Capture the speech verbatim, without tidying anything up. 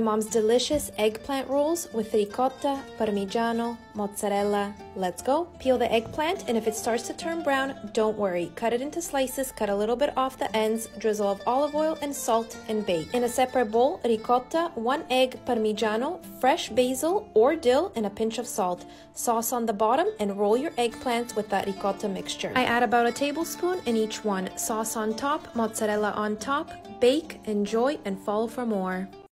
Mom's delicious eggplant rolls with ricotta, parmigiano, mozzarella. Let's go. Peel the eggplant, and if it starts to turn brown, don't worry. Cut it into slices, cut a little bit off the ends, drizzle of olive oil and salt, and bake. In a separate bowl, ricotta, one egg, parmigiano, fresh basil or dill, and a pinch of salt. Sauce on the bottom, and roll your eggplants with that ricotta mixture. I add about a tablespoon in each one. Sauce on top, mozzarella on top. Bake, enjoy, and follow for more.